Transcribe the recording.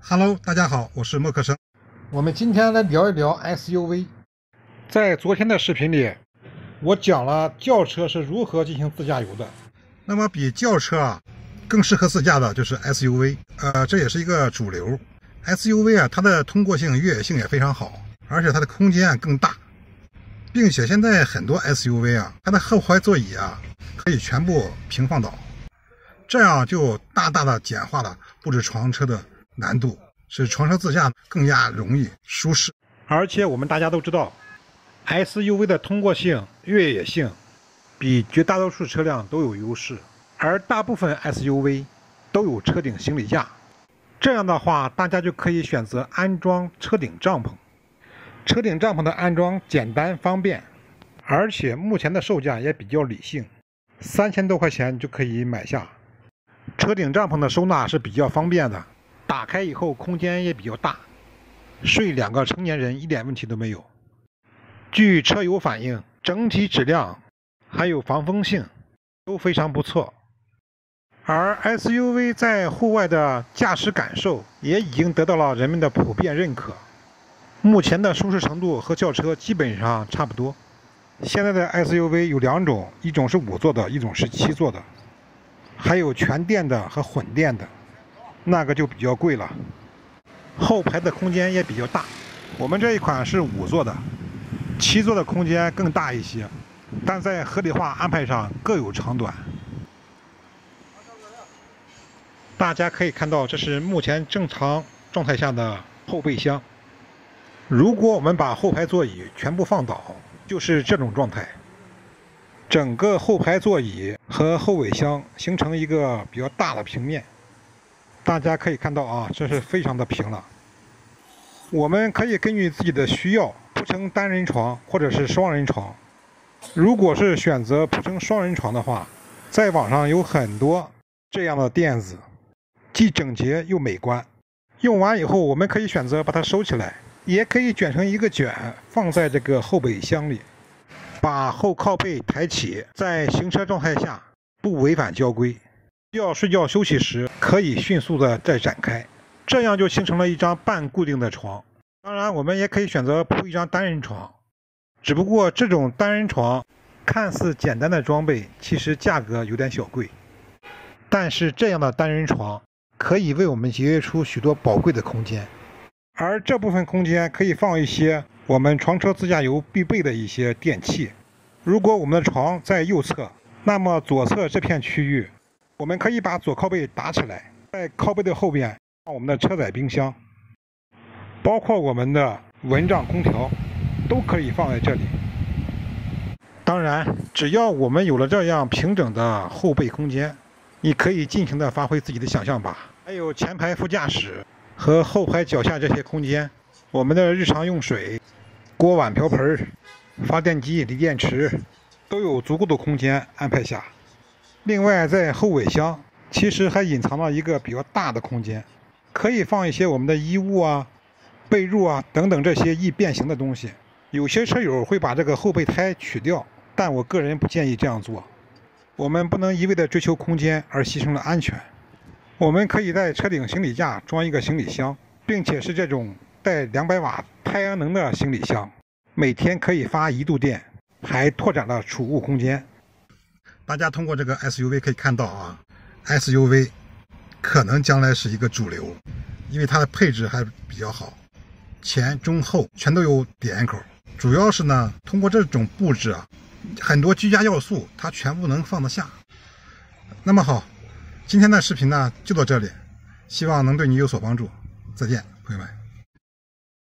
Hello， 大家好，我是莫克生。我们今天来聊一聊 SUV。在昨天的视频里，我讲了轿车是如何进行自驾游的。那么比轿车更适合自驾的就是 SUV， 这也是一个主流。SUV 它的通过性、越野性也非常好，而且它的空间更大，并且现在很多 SUV 它的后排座椅可以全部平放倒，这样就大大的简化了布置床车的难度，使床车自驾更加容易舒适。而且我们大家都知道 SUV 的通过性、越野性比绝大多数车辆都有优势，而大部分 SUV 都有车顶行李架，这样的话大家就可以选择安装车顶帐篷。车顶帐篷的安装简单方便，而且目前的售价也比较理性，3000多块钱就可以买下。车顶帐篷的收纳是比较方便的，打开以后空间也比较大，睡2个成年人一点问题都没有。据车友反映，整体质量还有防风性都非常不错。而 SUV 在户外的驾驶感受也已经得到了人们的普遍认可，目前的舒适程度和轿车基本上差不多。现在的 SUV 有2种，一种是5座的，一种是7座的，还有全电的和混电的，那个就比较贵了。后排的空间也比较大，我们这一款是5座的，7座的空间更大一些，但在合理化安排上各有长短。大家可以看到，这是目前正常状态下的后备箱。如果我们把后排座椅全部放倒，就是这种状态。整个后排座椅和后尾箱形成一个比较大的平面，大家可以看到这是非常的平了。我们可以根据自己的需要铺成单人床或者是双人床。如果是选择铺成双人床的话，在网上有很多这样的垫子，既整洁又美观。用完以后，我们可以选择把它收起来，也可以卷成一个卷放在这个后备箱里，把后靠背抬起，在行车状态下不违反交规，要睡觉休息时可以迅速的再展开，这样就形成了一张半固定的床。当然我们也可以选择铺一张单人床，只不过这种单人床看似简单的装备，其实价格有点小贵，但是这样的单人床可以为我们节约出许多宝贵的空间，而这部分空间可以放一些我们床车自驾游必备的一些电器。如果我们的床在右侧，那么左侧这片区域我们可以把左靠背打起来，在靠背的后边放我们的车载冰箱，包括我们的蚊帐空调都可以放在这里。当然只要我们有了这样平整的后备空间，你可以尽情的发挥自己的想象吧。还有前排副驾驶和后排脚下这些空间，我们的日常用水、锅碗瓢盆、发电机、锂电池都有足够的空间安排下。另外在后尾箱其实还隐藏了一个比较大的空间，可以放一些我们的衣物被褥等等这些易变形的东西。有些车友会把这个后备胎取掉，但我个人不建议这样做。我们不能一味的追求空间而牺牲了安全。我们可以在车顶行李架装一个行李箱，并且是这种带200瓦太阳能的行李箱，每天可以发1度电，还拓展了储物空间。大家通过这个 SUV 可以看到SUV 可能将来是一个主流，因为它的配置还比较好，前中后全都有点口，主要是通过这种布置很多居家要素它全部能放得下。那么好，今天的视频就到这里，希望能对你有所帮助。再见，朋友们。